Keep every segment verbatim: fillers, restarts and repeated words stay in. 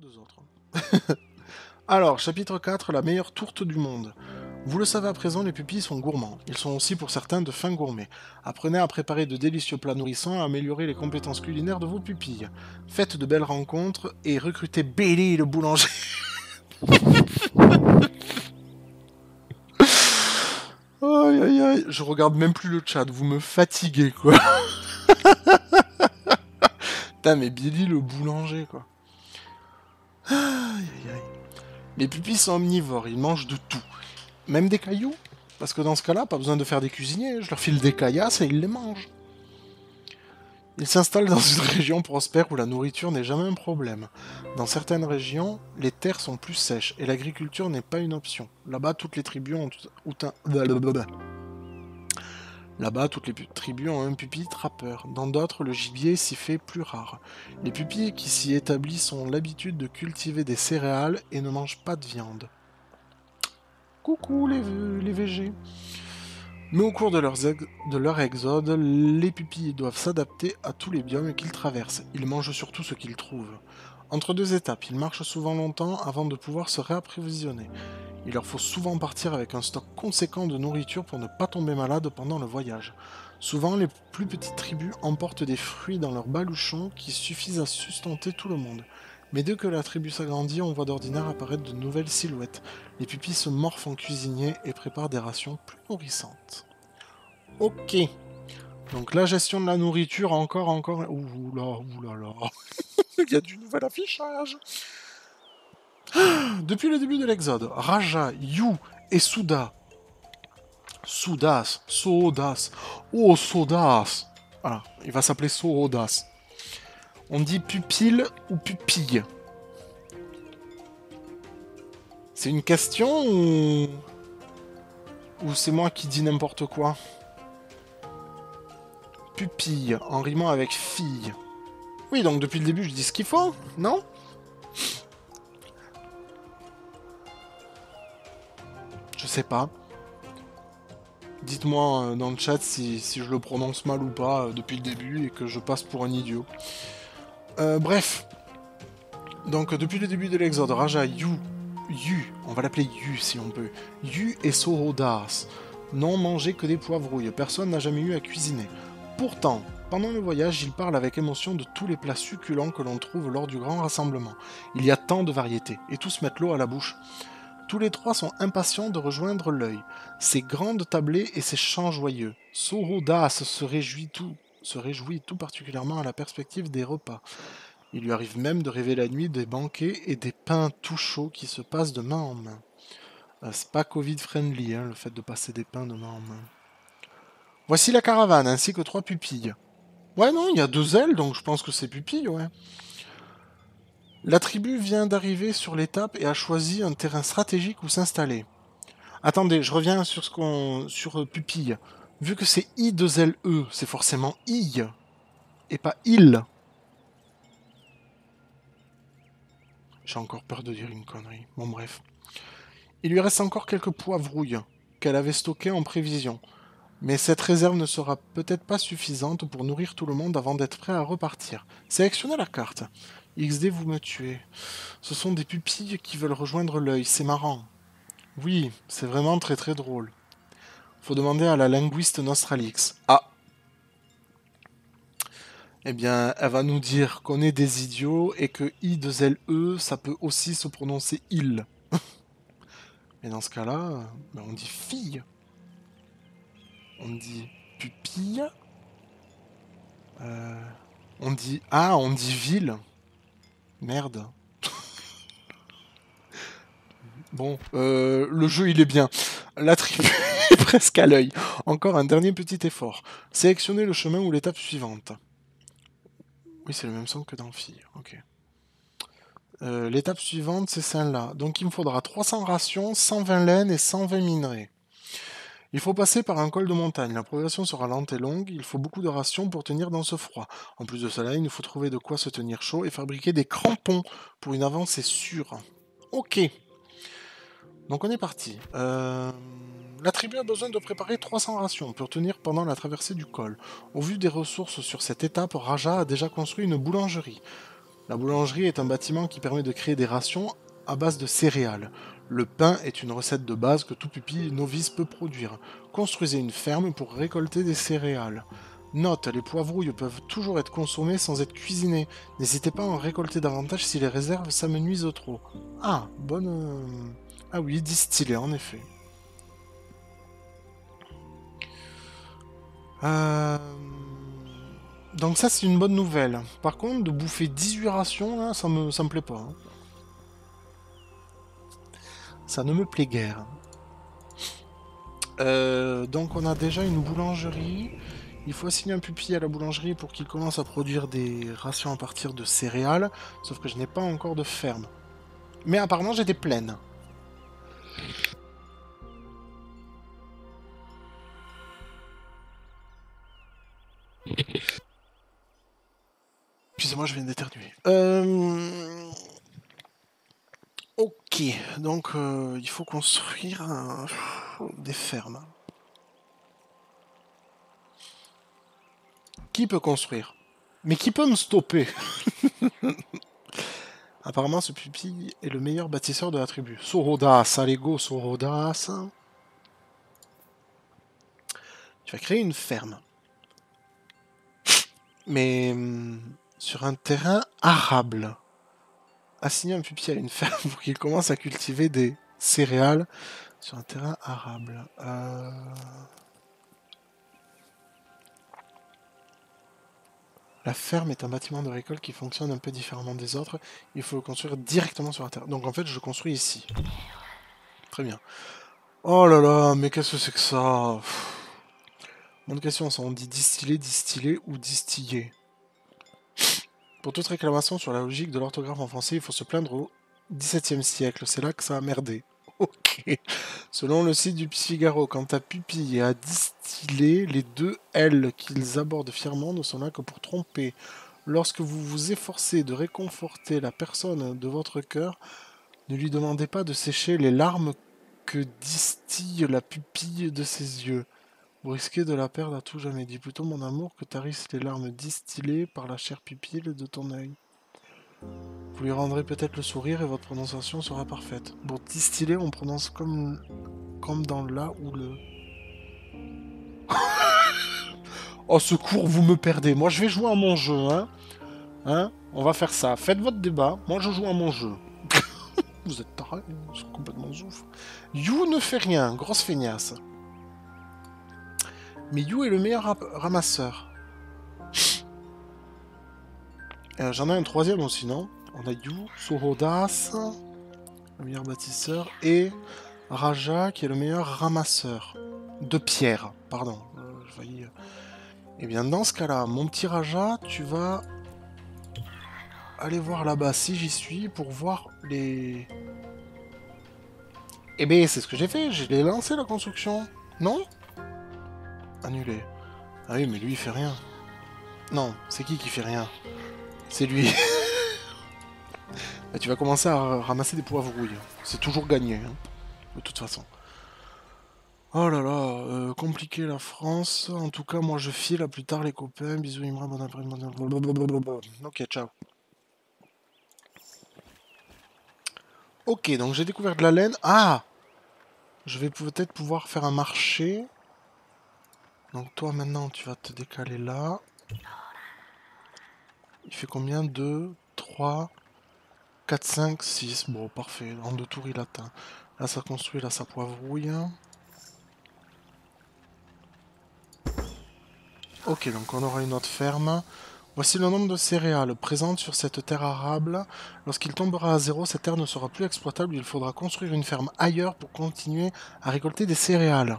deux autres. Alors, chapitre quatre, la meilleure tourte du monde. Vous le savez à présent, les pupilles sont gourmands. Ils sont aussi pour certains de fins gourmets. Apprenez à préparer de délicieux plats nourrissants et à améliorer les compétences culinaires de vos pupilles. Faites de belles rencontres et recrutez Billy le boulanger. Aïe aïe aïe, je regarde même plus le chat, vous me fatiguez quoi. Putain mais Billy le boulanger quoi. Aïe aïe aïe. Les pupilles sont omnivores, ils mangent de tout. Même des cailloux. Parce que dans ce cas-là, pas besoin de faire des cuisiniers, je leur file des caillasses et ils les mangent. Ils s'installent dans une région prospère où la nourriture n'est jamais un problème. Dans certaines régions, les terres sont plus sèches et l'agriculture n'est pas une option. Là-bas, toutes les tribus ont un... Là-bas, toutes les tribus ont un pupille trappeur. Dans d'autres, le gibier s'y fait plus rare. Les pupilles qui s'y établissent ont l'habitude de cultiver des céréales et ne mangent pas de viande. Coucou les, les V G. Mais au cours de, leurs de leur exode, les pupilles doivent s'adapter à tous les biomes qu'ils traversent. Ils mangent surtout ce qu'ils trouvent. Entre deux étapes, ils marchent souvent longtemps avant de pouvoir se réapprovisionner. Il leur faut souvent partir avec un stock conséquent de nourriture pour ne pas tomber malade pendant le voyage. Souvent, les plus petites tribus emportent des fruits dans leurs baluchons qui suffisent à sustenter tout le monde. Mais dès que la tribu s'agrandit, on voit d'ordinaire apparaître de nouvelles silhouettes. Les pupilles se morphent en cuisiniers et préparent des rations plus nourrissantes. Ok. Donc la gestion de la nourriture, encore, encore... Ouh là, ouh là là. Il y a du nouvel affichage. Depuis le début de l'exode, Raja, Yu et Suda... Sudas, Sodas... Oh, Sodas. Voilà, il va s'appeler Sodas. On dit pupille ou pupille? C'est une question ou... Ou c'est moi qui dis n'importe quoi? Pupille, en rimant avec fille. Oui, donc depuis le début, je dis ce qu'il faut, non? Je sais pas. Dites-moi dans le chat si, si je le prononce mal ou pas euh, depuis le début et que je passe pour un idiot. Euh, bref. Donc depuis le début de l'exode, Raja, Yu, Yu, on va l'appeler Yu si on peut, Yu et Sorodas n'ont mangé que des poivrouilles, personne n'a jamais eu à cuisiner. Pourtant, pendant le voyage, ils parlent avec émotion de tous les plats succulents que l'on trouve lors du grand rassemblement. Il y a tant de variétés, et tous mettent l'eau à la bouche. Tous les trois sont impatients de rejoindre l'œil, ces grandes tablées et ces chants joyeux. Sorodas se réjouit tout, se réjouit tout particulièrement à la perspective des repas. Il lui arrive même de rêver la nuit des banquets et des pains tout chauds qui se passent de main en main. Euh, c'est pas Covid-friendly, hein, le fait de passer des pains de main en main. Voici la caravane, ainsi que trois pupilles. Ouais, non, il y a deux ailes, donc je pense que c'est pupille, ouais. La tribu vient d'arriver sur l'étape et a choisi un terrain stratégique où s'installer. Attendez, je reviens sur ce qu'on sur euh, pupille. Vu que c'est I deux L E, c'est forcément I, et pas il. J'ai encore peur de dire une connerie. Bon, bref. Il lui reste encore quelques poivrouilles qu'elle avait stockées en prévision. Mais cette réserve ne sera peut-être pas suffisante pour nourrir tout le monde avant d'être prêt à repartir. Sélectionnez la carte. X D, vous me tuez. Ce sont des pupilles qui veulent rejoindre l'œil. C'est marrant. Oui, c'est vraiment très très drôle. Faut demander à la linguiste Nostralix. Ah. Eh bien, elle va nous dire qu'on est des idiots et que I deux L E, ça peut aussi se prononcer il. Mais dans ce cas-là, ben on dit fille. On dit pupille. Euh, on dit... Ah, on dit ville. Merde. Bon, euh, le jeu il est bien. La tribu est presque à l'œil. Encore un dernier petit effort. Sélectionnez le chemin ou l'étape suivante. Oui, c'est le même son que dans Fille. Ok. Euh, l'étape suivante, c'est celle-là. Donc il me faudra trois cents rations, cent vingt laines et cent vingt minerais. Il faut passer par un col de montagne. La progression sera lente et longue. Il faut beaucoup de rations pour tenir dans ce froid. En plus de cela, il nous faut trouver de quoi se tenir chaud et fabriquer des crampons pour une avancée sûre. Ok. Donc on est parti. Euh... La tribu a besoin de préparer trois cents rations pour tenir pendant la traversée du col. Au vu des ressources sur cette étape, Raja a déjà construit une boulangerie. La boulangerie est un bâtiment qui permet de créer des rations à base de céréales. Le pain est une recette de base que tout pupille novice peut produire. Construisez une ferme pour récolter des céréales. Note, les poivrouilles peuvent toujours être consommées sans être cuisinées. N'hésitez pas à en récolter davantage si les réserves s'amenuisent trop. Ah, bonne... euh, Ah oui, distillé, en effet. Euh... Donc ça, c'est une bonne nouvelle. Par contre, de bouffer dix-huit rations, là, ça me, ça me plaît pas. Hein. Ça ne me plaît guère. Euh, donc on a déjà une boulangerie. Il faut assigner un pupille à la boulangerie pour qu'il commence à produire des rations à partir de céréales. Sauf que je n'ai pas encore de ferme. Mais apparemment j'ai des plaines. Excusez-moi, je viens d'éternuer. Euh... Ok, donc euh, il faut construire un... des fermes. Qui peut construire? Mais qui peut me stopper? Apparemment, ce pupille est le meilleur bâtisseur de la tribu. Sorodas, allez go, Sorodas. Tu vas créer une ferme. Mais hum, sur un terrain arable. Assigner un pupille à une ferme pour qu'il commence à cultiver des céréales sur un terrain arable. Euh... La ferme est un bâtiment de récolte qui fonctionne un peu différemment des autres. Il faut le construire directement sur la terre. Donc en fait, je construis ici. Très bien. Oh là là, mais qu'est-ce que c'est que ça? Bonne question, ça on dit distiller, distiller ou distiller. Pour toute réclamation sur la logique de l'orthographe en français, il faut se plaindre au dix-septième siècle. C'est là que ça a merdé. Ok. Selon le site du Figaro, quand ta pupille est à distiller, les deux L qu'ils abordent fièrement ne sont là que pour tromper. Lorsque vous vous efforcez de réconforter la personne de votre cœur, ne lui demandez pas de sécher les larmes que distille la pupille de ses yeux. Vous risquez de la perdre à tout jamais. Dis plutôt, mon amour, que tarissent les larmes distillées par la chère pupille de ton œil. Vous lui rendrez peut-être le sourire et votre prononciation sera parfaite. Pour distiller, on prononce comme, comme dans la ou le. Oh, secours, vous me perdez. Moi, je vais jouer à mon jeu, hein. Hein? On va faire ça. Faites votre débat. Moi, je joue à mon jeu. Vous êtes tarés, c'est complètement zouf. You ne fait rien, grosse feignasse. Mais You est le meilleur ra ramasseur. Euh, J'en ai un troisième aussi, non? On a You, Sorodas, le meilleur bâtisseur, et Raja, qui est le meilleur ramasseur. De pierre, pardon. Euh, je faillis... Eh bien, dans ce cas-là, mon petit Raja, tu vas aller voir là-bas si j'y suis pour voir les... Eh bien, c'est ce que j'ai fait, je l'ai lancé la construction. Non? Annulé. Ah oui, mais lui, il fait rien. Non, c'est qui qui fait rien? C'est lui. Bah, tu vas commencer à ramasser des poivrouilles. C'est toujours gagné, hein, de toute façon. Oh là là, euh, compliqué la France. En tout cas, moi je file, à plus tard les copains. Bisous, Imra, bon après-midi. Ok, ciao. Ok, donc j'ai découvert de la laine. Ah! Je vais peut-être pouvoir faire un marché. Donc toi maintenant tu vas te décaler là. Il fait combien? deux, trois, quatre, cinq, six. Bon, parfait. En deux tours il atteint. Là ça construit, là ça poivrouille. Ok, donc on aura une autre ferme. Voici le nombre de céréales présentes sur cette terre arable. Lorsqu'il tombera à zéro, cette terre ne sera plus exploitable. Il faudra construire une ferme ailleurs pour continuer à récolter des céréales.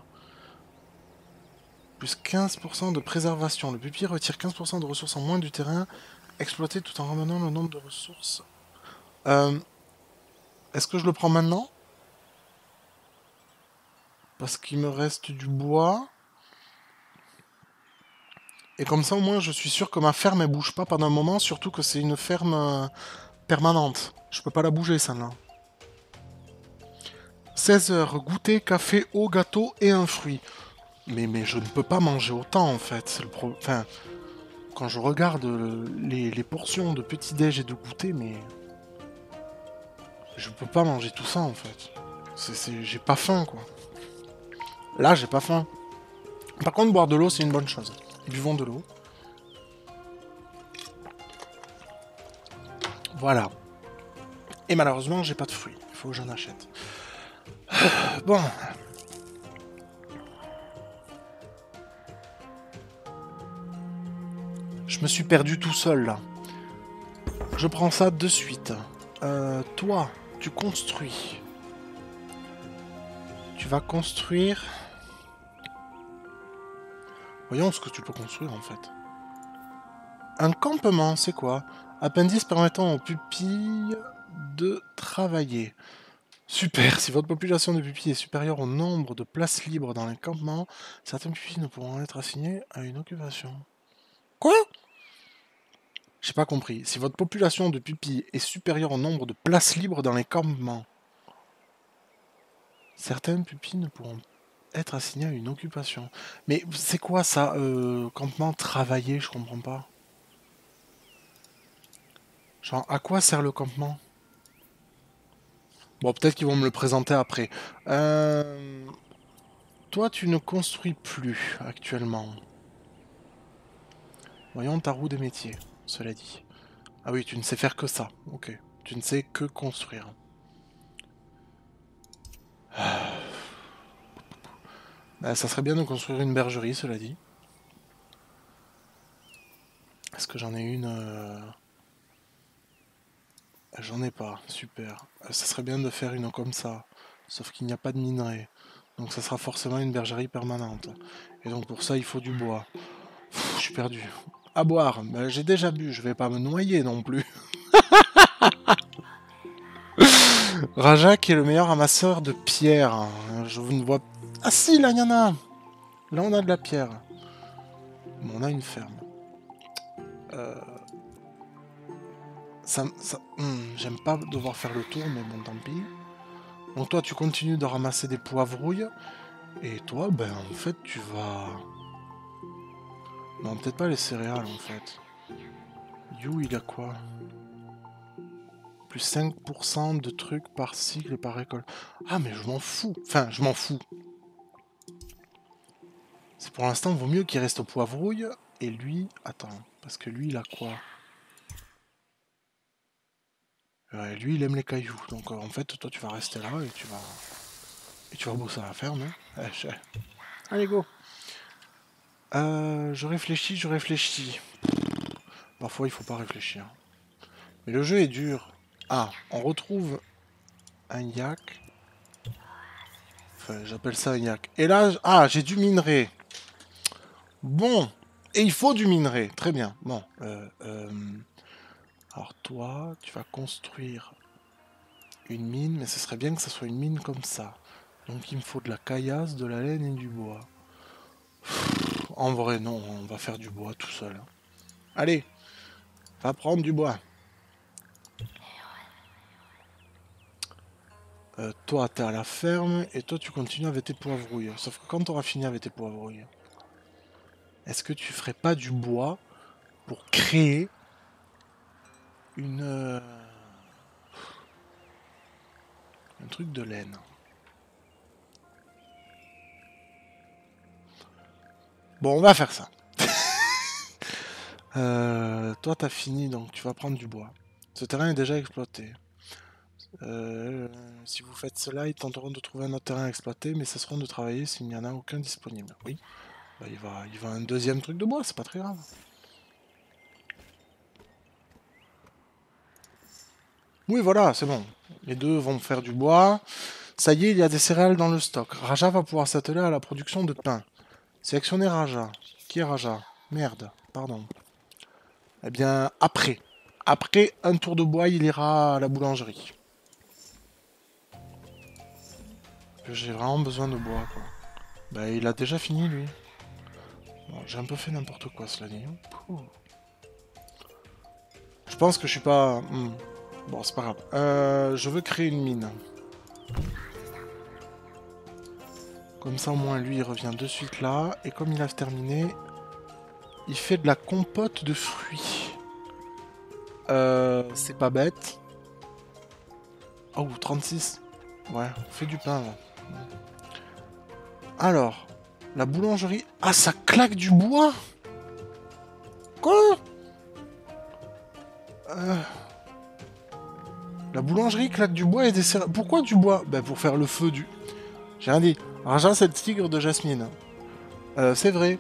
Plus quinze pour cent de préservation. Le pupille retire quinze pour cent de ressources en moins du terrain exploité tout en ramenant le nombre de ressources. Euh, Est-ce que je le prends maintenant? Parce qu'il me reste du bois. Et comme ça, au moins, je suis sûr que ma ferme, elle bouge pas pendant un moment. Surtout que c'est une ferme euh, permanente. Je peux pas la bouger, celle-là. seize heures. Goûter, café, eau, gâteau et un fruit. Mais, mais je ne peux pas manger autant, en fait. C'est le pro... Enfin... quand je regarde les, les portions de petit-déj et de goûter, mais... Je peux pas manger tout ça, en fait. C'est, j'ai pas faim, quoi. Là, j'ai pas faim. Par contre, boire de l'eau, c'est une bonne chose. Buvons de l'eau. Voilà. Et malheureusement, j'ai pas de fruits. Il faut que j'en achète. Bon. Je me suis perdu tout seul, là. Je prends ça de suite. Euh, toi, tu construis. Tu vas construire... Voyons ce que tu peux construire, en fait. Un campement, c'est quoi? Appendice permettant aux pupilles de travailler. Super, si votre population de pupilles est supérieure au nombre de places libres dans les campements, certaines pupilles ne pourront être assignées à une occupation. Quoi? J'ai pas compris. Si votre population de pupilles est supérieure au nombre de places libres dans les campements, certaines pupilles ne pourront être assignées à une occupation. Mais c'est quoi ça, euh, campement travailler? Je comprends pas. Genre, à quoi sert le campement? Bon, peut-être qu'ils vont me le présenter après. Euh... Toi, tu ne construis plus actuellement. Voyons ta roue des métiers, cela dit. Ah oui, tu ne sais faire que ça. Ok. Tu ne sais que construire. Bah, ça serait bien de construire une bergerie, cela dit. Est-ce que j'en ai une euh... J'en ai pas. Super. Ça serait bien de faire une comme ça. Sauf qu'il n'y a pas de minerai. Donc ça sera forcément une bergerie permanente. Et donc pour ça, il faut du bois. Pff, je suis perdu. À boire. Ben, j'ai déjà bu. Je vais pas me noyer non plus. Rajak est le meilleur amasseur de pierre. Je ne vois... Ah si, là, il y en a. Là, on a de la pierre. Bon, on a une ferme. Euh... Ça... ça... Hmm, j'aime pas devoir faire le tour, mais bon, tant pis. Donc toi, tu continues de ramasser des poivrouilles. Et toi, ben, en fait, tu vas... Non, peut-être pas les céréales, en fait. You, il a quoi? Plus cinq pour cent de trucs par cycle et par récolte. Ah, mais je m'en fous. Enfin, je m'en fous. C'est pour l'instant, vaut mieux qu'il reste au poivrouille. Et lui... Attends, parce que lui, il a quoi? Ouais, lui, il aime les cailloux. Donc, euh, en fait, toi, tu vas rester là et tu vas... Et tu vas bosser à la ferme, hein. Ouais, je... Allez, go. Euh, je réfléchis, je réfléchis. Parfois, il faut pas réfléchir. Mais le jeu est dur. Ah, on retrouve un yak. Enfin, j'appelle ça un yak. Et là, ah, j'ai du minerai. Bon. Et il faut du minerai. Très bien. Bon. Euh, euh... Alors toi, tu vas construire une mine, mais ce serait bien que ce soit une mine comme ça. Donc il me faut de la caillasse, de la laine et du bois. Pff, en vrai, non, on va faire du bois tout seul. Allez, va prendre du bois. Euh, toi, t'es à la ferme, et toi, tu continues avec tes poivrouilles. Sauf que quand tu auras fini avec tes poivrouilles, est-ce que tu ferais pas du bois pour créer une... Euh, un truc de laine? Bon, on va faire ça. euh, toi, t'as fini, donc tu vas prendre du bois. Ce terrain est déjà exploité. Euh, si vous faites cela, ils tenteront de trouver un autre terrain à exploiter, mais cesseront de travailler s'il n'y en a aucun disponible. Oui, bah, il va, il va un deuxième truc de bois, c'est pas très grave. Oui, voilà, c'est bon. Les deux vont faire du bois. Ça y est, il y a des céréales dans le stock. Raja va pouvoir s'atteler à la production de pain. Sélectionnez Raja. Qui est Raja? Merde, pardon. Eh bien, après. Après un tour de bois, il ira à la boulangerie. J'ai vraiment besoin de bois, quoi. Bah, il a déjà fini, lui. Bon, j'ai un peu fait n'importe quoi, cela dit. Pouh. Je pense que je suis pas... Hmm. Bon, c'est pas grave. Euh, je veux créer une mine. Comme ça, au moins, lui, il revient de suite là. Et comme il a terminé... Il fait de la compote de fruits. Euh, c'est pas bête. Oh, trente-six. Ouais, on fait du pain, là. Alors, la boulangerie... Ah, ça claque du bois? Quoi? euh... La boulangerie claque du bois et des céréales. Pourquoi du bois? Ben, pour faire le feu du... J'ai rien dit. Raja, c'est le tigre de Jasmine. Euh, c'est vrai.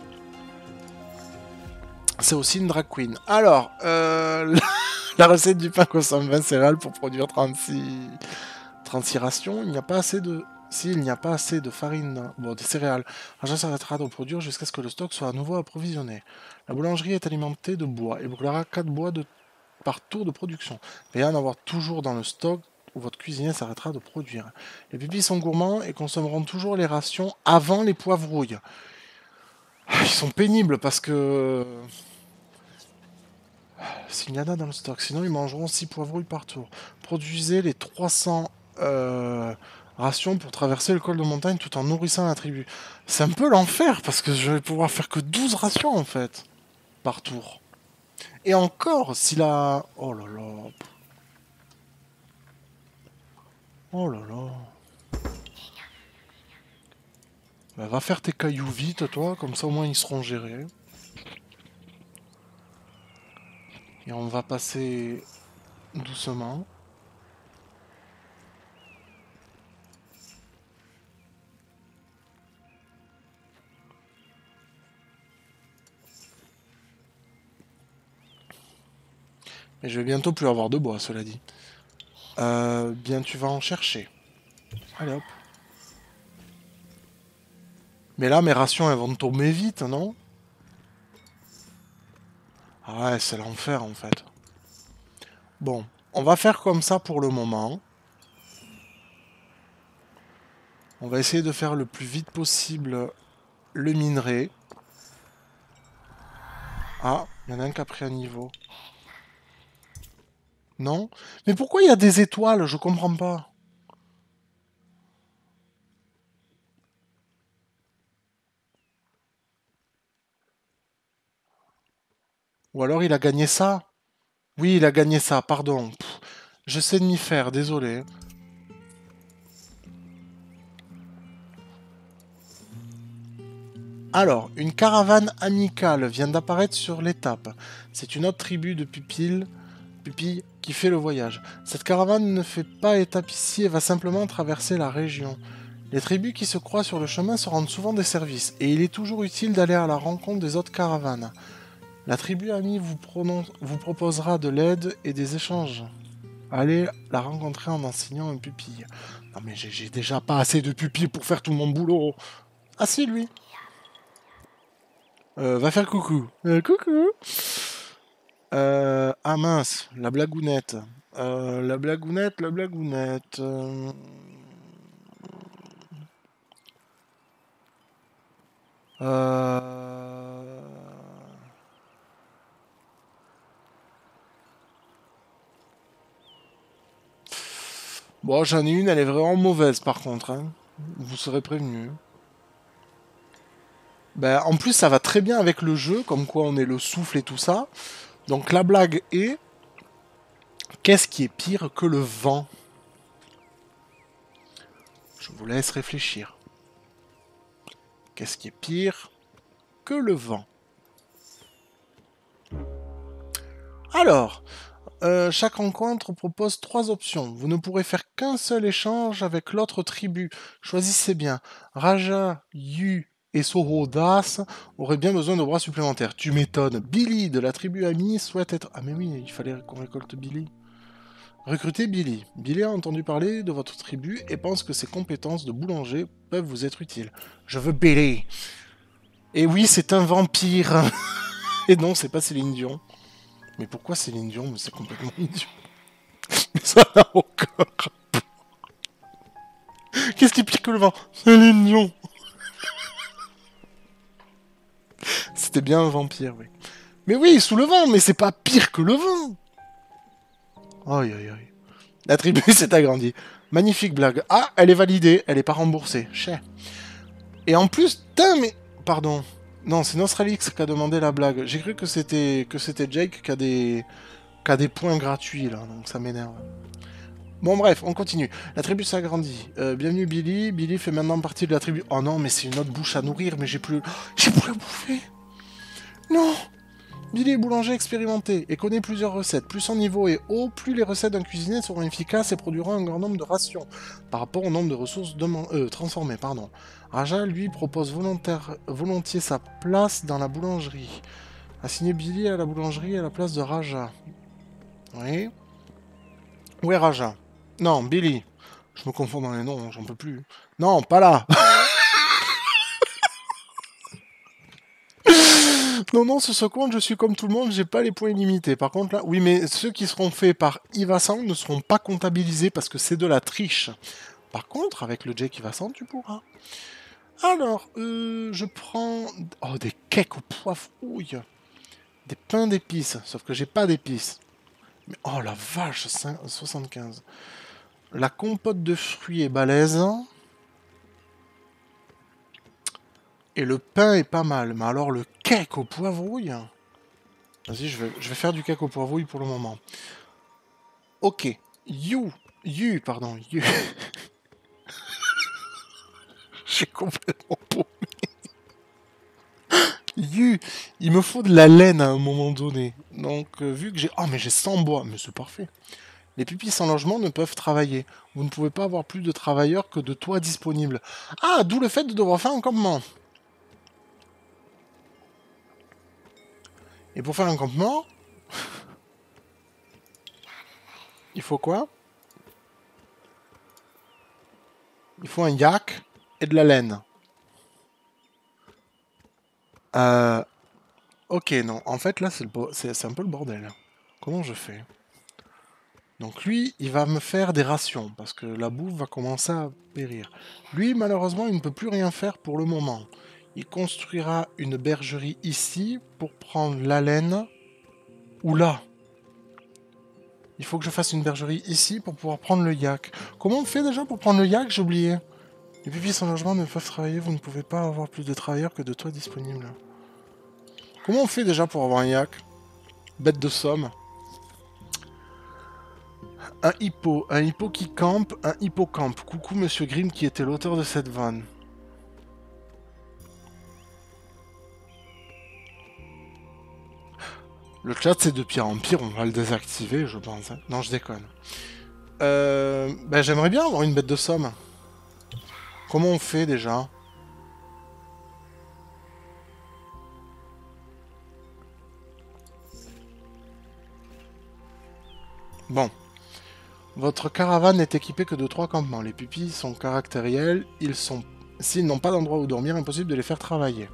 C'est aussi une drag queen. Alors, euh... la recette du pain consomme vingt céréales pour produire trente-six... trente-six rations. Il n'y a pas assez de... S'il n'y a pas assez de farine, bon, des céréales, Raja s'arrêtera de produire jusqu'à ce que le stock soit à nouveau approvisionné. La boulangerie est alimentée de bois et brûlera quatre bois de... par tour de production. Veillez à en avoir toujours dans le stock où votre cuisinier s'arrêtera de produire. Les pupilles sont gourmands et consommeront toujours les rations avant les poivrouilles. Ils sont pénibles parce que... S'il y en a dans le stock, sinon ils mangeront six poivrouilles par tour. Produisez les trois cents euh, rations pour traverser le col de montagne tout en nourrissant la tribu. C'est un peu l'enfer parce que je vais pouvoir faire que douze rations en fait, par tour. Et encore, si la... Oh là là... Oh là là... Bah, va faire tes cailloux vite, toi, comme ça au moins ils seront gérés. Et on va passer doucement. Et je vais bientôt plus avoir de bois, cela dit. Euh, bien, tu vas en chercher. Allez hop. Mais là, mes rations, elles vont tomber vite, non? Ah ouais, c'est l'enfer, en fait. Bon, on va faire comme ça pour le moment. On va essayer de faire le plus vite possible le minerai. Ah, il y en a un qui a pris un niveau. Non? Mais pourquoi il y a des étoiles? Je comprends pas. Ou alors il a gagné ça? Oui, il a gagné ça, pardon. Pff, je sais de m'y faire, désolé. Alors, une caravane amicale vient d'apparaître sur l'étape. C'est une autre tribu de pupilles, pupilles qui fait le voyage. Cette caravane ne fait pas étape ici et va simplement traverser la région. Les tribus qui se croisent sur le chemin se rendent souvent des services, et il est toujours utile d'aller à la rencontre des autres caravanes. La tribu amie vous, vous proposera de l'aide et des échanges. Allez la rencontrer en enseignant un pupille. Non mais j'ai déjà pas assez de pupilles pour faire tout mon boulot. Ah si, lui. Euh, va faire coucou. Euh, coucou. Euh, ah mince, la blagounette. Euh, la blagounette, la blagounette. Euh... Euh... Bon, j'en ai une, elle est vraiment mauvaise par contre. Hein. Vous serez prévenus. Ben, en plus, ça va très bien avec le jeu, comme quoi on est le souffle et tout ça. Donc la blague est... Qu'est-ce qui est pire que le vent? Je vous laisse réfléchir. Qu'est-ce qui est pire que le vent? Alors, euh, chaque rencontre propose trois options. Vous ne pourrez faire qu'un seul échange avec l'autre tribu. Choisissez bien. Raja, Yu et Sorodas auraient bien besoin de bras supplémentaires. Tu m'étonnes. Billy de la tribu amie souhaite être... Ah mais oui, il fallait qu'on récolte Billy. Recrutez Billy. Billy a entendu parler de votre tribu et pense que ses compétences de boulanger peuvent vous être utiles. Je veux Billy. Et oui, c'est un vampire. Et non, c'est pas Céline Dion. Mais pourquoi Céline Dion? Mais c'est complètement idiot. Mais ça n'a aucun rapport. Qu'est-ce qui est pire que le vent? Céline Dion. C'était bien un vampire, oui. Mais oui, sous le vent, mais c'est pas pire que le vent. Aïe, aïe, aïe. La tribu s'est agrandie. Magnifique blague. Ah, elle est validée, elle est pas remboursée. Chais. Et en plus, putain, mais... Pardon. Non, c'est Nostralix qui a demandé la blague. J'ai cru que c'était que c'était Jake qui a des qui a des points gratuits là, donc ça m'énerve. Bon bref, on continue. La tribu s'agrandit. Euh, bienvenue Billy. Billy fait maintenant partie de la tribu. Oh non, mais c'est une autre bouche à nourrir, mais j'ai plus... J'ai plus à bouffer. Non. Billy est boulanger expérimenté et connaît plusieurs recettes. Plus son niveau est haut, plus les recettes d'un cuisinier seront efficaces et produiront un grand nombre de rations par rapport au nombre de ressources euh, transformées. Pardon. Raja, lui, propose volontaire... volontiers sa place dans la boulangerie. Assigner Billy à la boulangerie à la place de Raja. Oui. Où est Raja? Non, Billy. Je me confonds dans les noms, j'en peux plus. Non, pas là. Non, non, sur ce compte, je suis comme tout le monde, j'ai pas les points illimités. Par contre, là, oui, mais ceux qui seront faits par Ivasang ne seront pas comptabilisés parce que c'est de la triche. Par contre, avec le Jake Ivasang, tu pourras. Alors, euh, je prends... Oh, des cakes au poivrouille. Des pains d'épices, sauf que j'ai pas d'épices. Mais oh la vache, soixante-quinze. La compote de fruits est balèze. Et le pain est pas mal. Mais alors le cake au poivrouille... Vas-y, je vais, je vais faire du cake au poivrouille pour le moment. Ok. You. You, pardon. You. J'ai complètement paumé. You. Il me faut de la laine à un moment donné. Donc, euh, vu que j'ai... Oh, mais j'ai cent bois. Mais c'est parfait. Les pupilles sans logement ne peuvent travailler. Vous ne pouvez pas avoir plus de travailleurs que de toits disponibles. Ah, d'où le fait de devoir faire un campement. Et pour faire un campement... il faut quoi? Il faut un yak et de la laine. Euh... Ok, non. En fait, là, c'est un peu le bordel. Comment je fais? Donc lui, il va me faire des rations, parce que la bouffe va commencer à périr. Lui, malheureusement, il ne peut plus rien faire pour le moment. Il construira une bergerie ici pour prendre la laine. Ou là. Il faut que je fasse une bergerie ici pour pouvoir prendre le yak. Comment on fait déjà pour prendre le yak? J'ai oublié. Les pupilles sans logement ne peuvent travailler, vous ne pouvez pas avoir plus de travailleurs que de toits disponibles. Comment on fait déjà pour avoir un yak? Bête de somme. Un hippo, un hippo qui campe, un hippocampe. Coucou Monsieur Grimm qui était l'auteur de cette vanne. Le chat c'est de pire en pire, on va le désactiver je pense. Hein. Non je déconne. Euh, ben j'aimerais bien avoir une bête de somme. Comment on fait déjà? Bon. Votre caravane n'est équipée que de trois campements. Les pupilles sont caractériels. Ils sont... S'ils n'ont pas d'endroit où dormir, impossible de les faire travailler.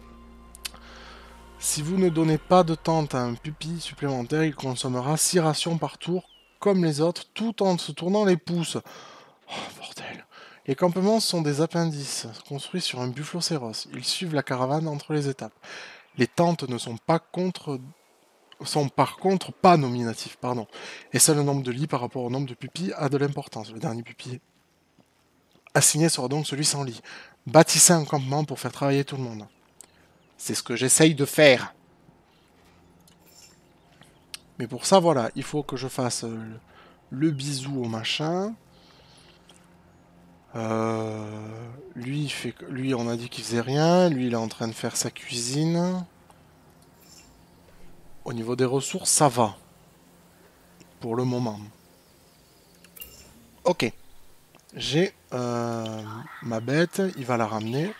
Si vous ne donnez pas de tente à un pupille supplémentaire, il consommera six rations par tour, comme les autres, tout en se tournant les pouces. Oh, bordel. Les campements sont des appendices, construits sur un buffalo-céros. Ils suivent la caravane entre les étapes. Les tentes ne sont pas contre... sont par contre pas nominatifs, pardon. Et seul le nombre de lits par rapport au nombre de pupilles a de l'importance. Le dernier pupille assigné sera donc celui sans lit. Bâtissez un campement pour faire travailler tout le monde. C'est ce que j'essaye de faire. Mais pour ça, voilà, il faut que je fasse le, le bisou au machin. Euh, lui, il fait, lui, on a dit qu'il faisait rien. Lui, il est en train de faire sa cuisine. Au niveau des ressources, ça va. Pour le moment. Ok. J'ai euh, ma bête. Il va la ramener.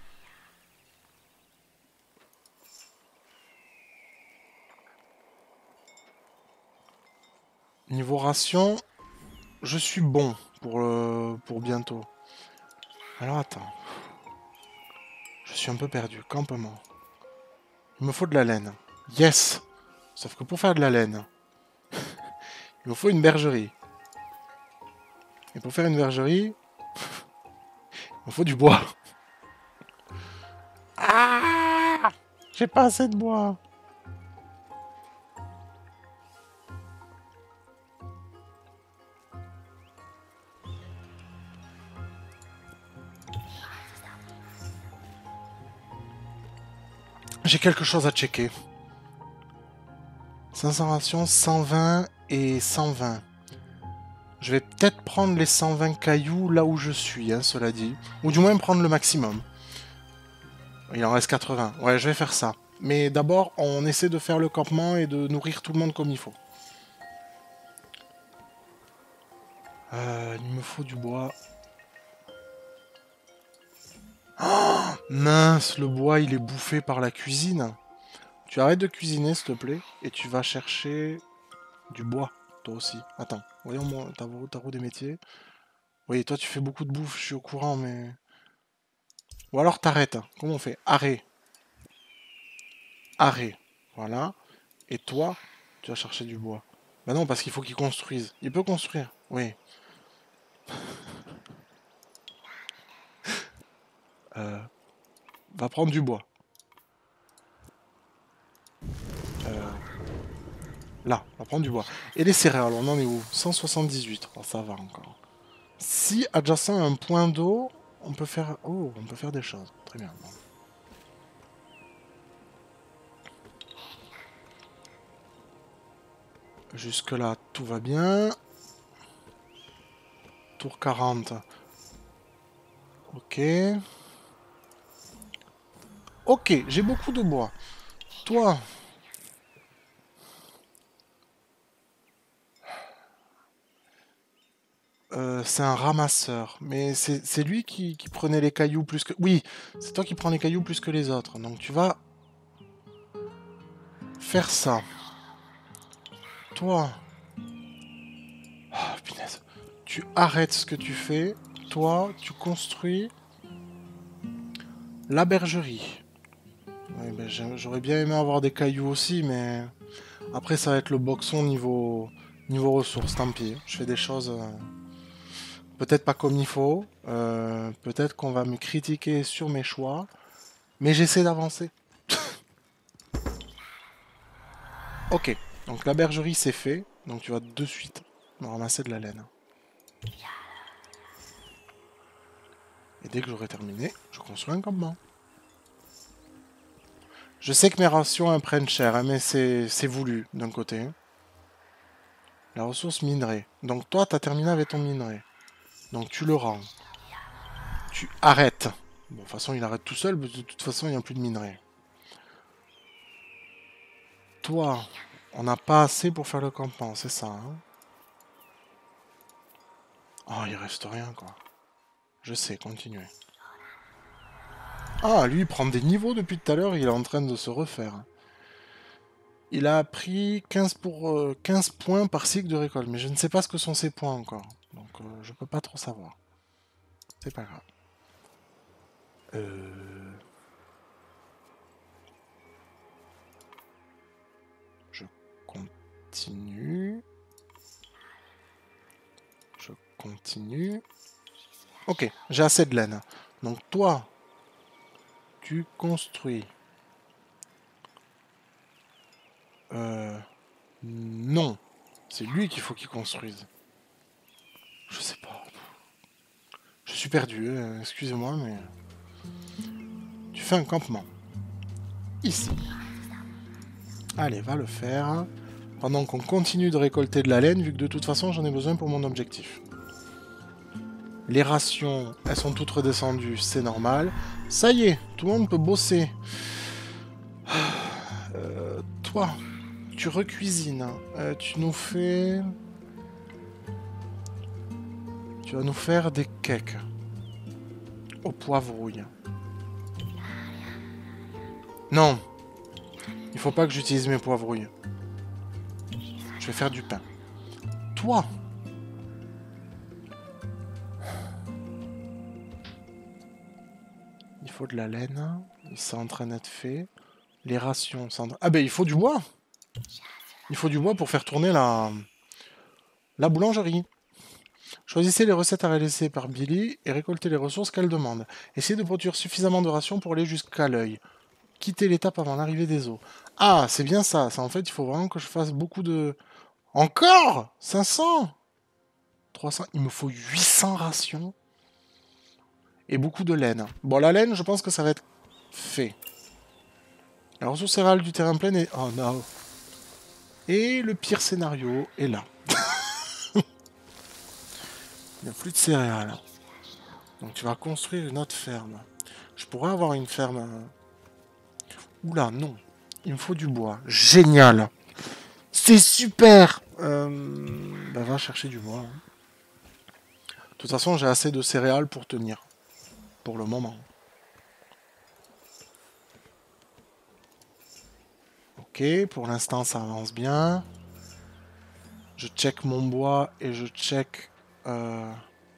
Niveau ration, je suis bon pour, euh, pour bientôt. Alors attends. Je suis un peu perdu. Campement. Il me faut de la laine. Yes! Sauf que pour faire de la laine, il me faut une bergerie. Et pour faire une bergerie, il me faut du bois. Ah! J'ai pas assez de bois. J'ai quelque chose à checker. cinq cents rations, cent vingt et cent vingt. Je vais peut-être prendre les cent vingt cailloux là où je suis, hein, cela dit. Ou du moins prendre le maximum. Il en reste quatre-vingts. Ouais, je vais faire ça. Mais d'abord, on essaie de faire le campement et de nourrir tout le monde comme il faut. Euh, il me faut du bois. Oh, mince, le bois, il est bouffé par la cuisine. Tu arrêtes de cuisiner, s'il te plaît, et tu vas chercher du bois, toi aussi. Attends, voyons mon ta roue, ta roue des métiers. Oui, toi, tu fais beaucoup de bouffe, je suis au courant, mais... Ou alors, t'arrêtes. Comment on fait? Arrêt. Arrêt. Voilà. Et toi, tu vas chercher du bois. Bah non, parce qu'il faut qu'il construise. Il peut construire, oui. Euh, va prendre du bois. Euh, là, va prendre du bois. Et les céréales, on en est où? cent soixante-dix-huit. Oh, ça va encore. Si adjacent à un point d'eau, on peut faire... Oh, on peut faire des choses. Très bien. Bon. Jusque là, tout va bien. Tour quarante. Ok. Ok, j'ai beaucoup de bois. Toi... Euh, c'est un ramasseur. Mais c'est lui qui, qui prenait les cailloux plus que... Oui, c'est toi qui prends les cailloux plus que les autres. Donc tu vas... faire ça. Toi... Oh, punaise. Tu arrêtes ce que tu fais. Toi, tu construis... la bergerie. Oui, ben, j'aurais bien aimé avoir des cailloux aussi, mais... Après, ça va être le boxon niveau... niveau ressources, tant pis. Je fais des choses... Euh... peut-être pas comme il faut. Euh... Peut-être qu'on va me critiquer sur mes choix. Mais j'essaie d'avancer. Ok. Donc la bergerie, c'est fait. Donc tu vas de suite me ramasser de la laine. Et dès que j'aurai terminé, je construis un campement. Je sais que mes rations elles prennent cher, hein, mais c'est voulu d'un côté. La ressource minerai. Donc toi, tu as terminé avec ton minerai. Donc tu le rends. Tu arrêtes. Bon, de toute façon, il arrête tout seul, mais de toute façon, il n'y a plus de minerai. Toi, on n'a pas assez pour faire le campement, c'est ça, hein? Oh, il reste rien, quoi. Je sais, continuez. Ah, lui, il prend des niveaux depuis tout à l'heure, il est en train de se refaire. Il a pris quinze, pour, euh, quinze points par cycle de récolte, mais je ne sais pas ce que sont ces points encore. Donc, euh, je peux pas trop savoir. C'est pas grave. Euh... Je continue. Je continue. Ok, j'ai assez de laine. Donc toi, tu construis. Euh... Non. C'est lui qu'il faut qu'il construise. Je sais pas. Je suis perdu, euh, excusez-moi, mais... Tu fais un campement. Ici. Allez, va le faire. Pendant qu'on continue de récolter de la laine, vu que de toute façon, j'en ai besoin pour mon objectif. Les rations, elles sont toutes redescendues, c'est normal. Ça y est, tout le monde peut bosser. Euh, toi, tu recuisines. Euh, tu nous fais... Tu vas nous faire des cakes. Au poivrouille. Non. Il faut pas que j'utilise mes poivrouilles. Je vais faire du pain. Toi. Il faut de la laine. C'est en train d'être fait. Les rations. En... Ah ben il faut du bois. Il faut du bois pour faire tourner la, la boulangerie. Choisissez les recettes à réaliser par Billy et récoltez les ressources qu'elle demande. Essayez de produire suffisamment de rations pour aller jusqu'à l'œil. Quittez l'étape avant l'arrivée des eaux. Ah, c'est bien ça. Ça, en fait, il faut vraiment que je fasse beaucoup de... Encore cinq cents trois cents. Il me faut huit cents rations. Et beaucoup de laine. Bon, la laine, je pense que ça va être fait. La ressource céréale du terrain plein est... Oh non. Et le pire scénario est là. Il n'y a plus de céréales. Donc tu vas construire une autre ferme. Je pourrais avoir une ferme... Oula, non. Il me faut du bois. Génial. C'est super. euh... Bah va chercher du bois. Hein. De toute façon, j'ai assez de céréales pour tenir. Pour le moment. Ok, pour l'instant ça avance bien. Je check mon bois et je check euh,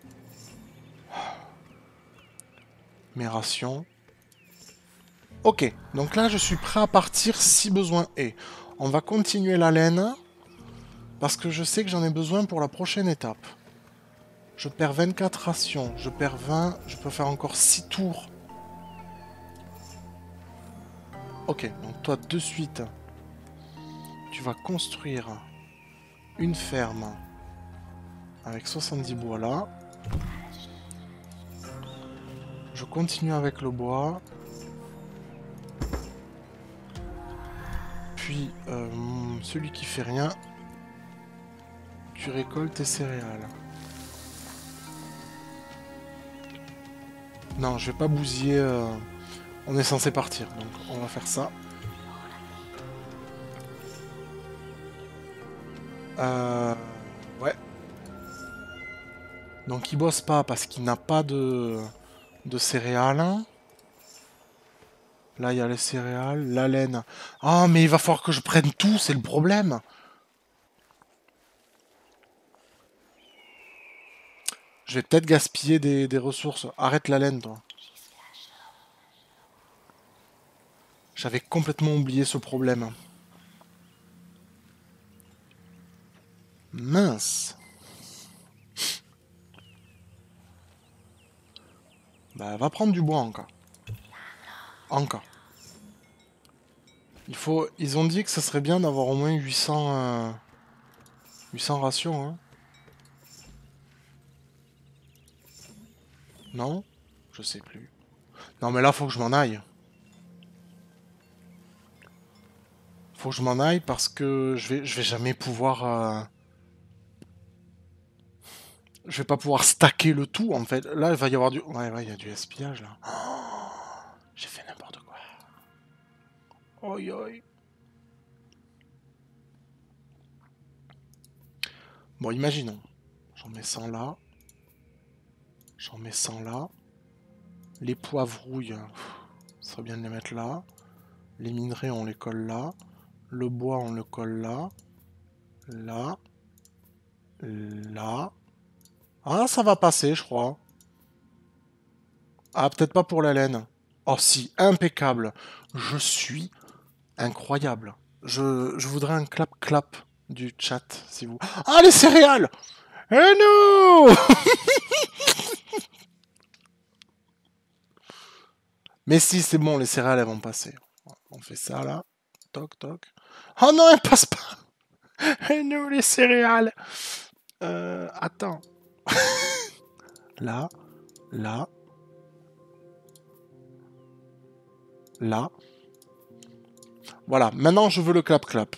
mes rations. Ok, donc là je suis prêt à partir si besoin est. On va continuer la laine parce que je sais que j'en ai besoin pour la prochaine étape. Je perds vingt-quatre rations, je perds vingt, je peux faire encore six tours. Ok, donc toi de suite, tu vas construire une ferme avec soixante-dix bois là. Je continue avec le bois. Puis, euh, celui qui fait rien, tu récoltes tes céréales. Non, je vais pas bousiller. Euh... On est censé partir, donc on va faire ça. Euh... Ouais. Donc il bosse pas parce qu'il n'a pas de... de céréales. Là, il y a les céréales, la laine. Ah, mais il va falloir que je prenne tout, c'est le problème. Je vais peut-être gaspiller des, des ressources. Arrête la laine, toi. J'avais complètement oublié ce problème. Mince. Bah, va prendre du bois encore. Encore. Il faut... Ils ont dit que ce serait bien d'avoir au moins huit cents... Euh... huit cents rations, hein. Non? Je sais plus. Non, mais là, faut que je m'en aille. Faut que je m'en aille parce que je vais, je vais jamais pouvoir... Euh... Je vais pas pouvoir stacker le tout, en fait. Là, il va y avoir du... Ouais, ouais, il y a du gaspillage, là. Oh, j'ai fait n'importe quoi. Oi, oi. Bon, imaginons. J'en mets cent là. J'en mets cent là. Les poivrouilles, ce serait bien de les mettre là. Les minerais, on les colle là. Le bois, on le colle là. Là. Là. Ah, ça va passer, je crois. Ah, peut-être pas pour la laine. Oh si, impeccable. Je suis incroyable. Je, je voudrais un clap-clap du chat, si vous... Ah, les céréales! Eh non! Mais si, c'est bon, les céréales, elles vont passer. On fait ça, là. Toc, toc. Oh non, elles passent pas! Eh non, les céréales! Euh, attends. Là, là. Là. Voilà, maintenant je veux le clap-clap.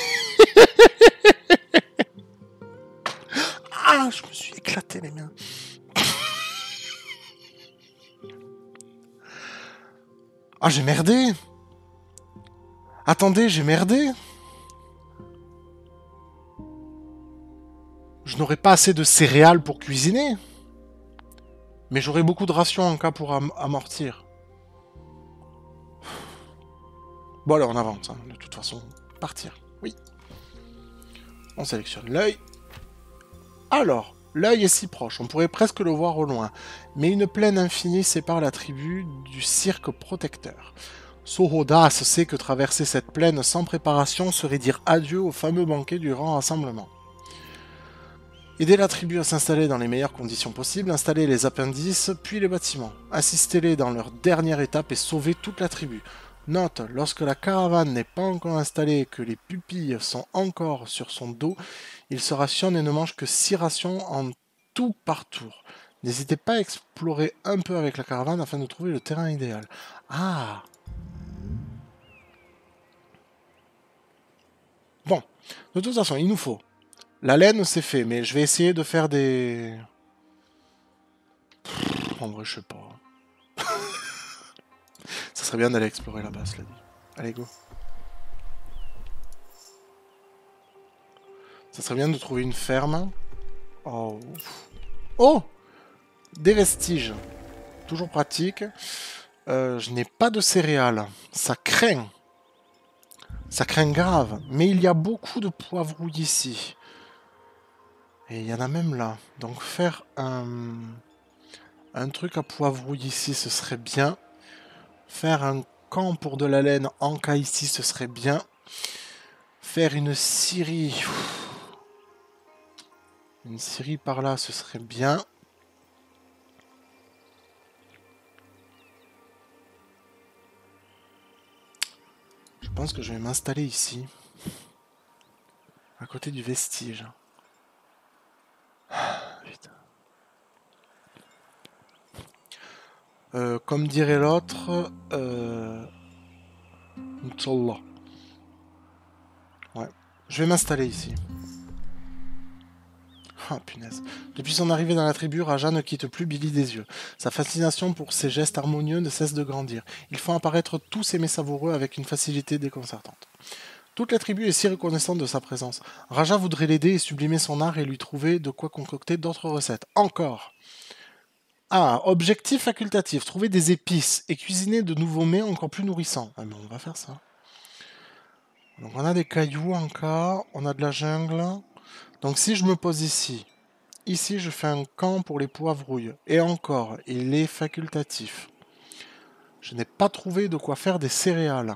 Ah, je me suis éclaté les mains. Ah, j'ai merdé. Attendez, j'ai merdé. Je n'aurai pas assez de céréales pour cuisiner. Mais j'aurai beaucoup de rations en cas pour am amortir. Bon, alors on avance, hein. De toute façon. Partir, oui. On sélectionne l'œil. Alors, l'œil est si proche, on pourrait presque le voir au loin. Mais une plaine infinie sépare la tribu du cirque protecteur. Sohodas sait que traverser cette plaine sans préparation serait dire adieu au fameux banquet du grand rassemblement. Aidez la tribu à s'installer dans les meilleures conditions possibles, installez les appendices, puis les bâtiments. Assistez-les dans leur dernière étape et sauvez toute la tribu. Note, lorsque la caravane n'est pas encore installée et que les pupilles sont encore sur son dos, il se rationne et ne mange que six rations en tout par tour. N'hésitez pas à explorer un peu avec la caravane afin de trouver le terrain idéal. Ah! De toute façon, il nous faut. La laine, c'est fait, mais je vais essayer de faire des... Pff, en vrai, je sais pas. Ça serait bien d'aller explorer là-bas, cela dit. Allez, go. Ça serait bien de trouver une ferme. Oh. Oh! Des vestiges. Toujours pratique. Euh, je n'ai pas de céréales. Ça craint. Ça craint grave. Mais il y a beaucoup de poivrons ici. Et il y en a même là. Donc faire un, un truc à poivrons ici, ce serait bien. Faire un camp pour de la laine en cas ici, ce serait bien. Faire une scierie. Une scierie par là, ce serait bien. Je pense que je vais m'installer ici. À côté du vestige. Putain. Euh, comme dirait l'autre, euh... Inch'Allah. Ouais. Je vais m'installer ici. Ah, punaise. Depuis son arrivée dans la tribu, Raja ne quitte plus Billy des yeux. Sa fascination pour ses gestes harmonieux ne cesse de grandir. Ils font apparaître tous ses mets savoureux avec une facilité déconcertante. Toute la tribu est si reconnaissante de sa présence. Raja voudrait l'aider et sublimer son art et lui trouver de quoi concocter d'autres recettes. Encore. Ah, objectif facultatif. Trouver des épices et cuisiner de nouveaux mets encore plus nourrissants. Ah, mais on va faire ça. Donc on a des cailloux en cas, on a de la jungle. Donc si je me pose ici, ici je fais un camp pour les poivrouilles. Et encore, il est facultatif. Je n'ai pas trouvé de quoi faire des céréales.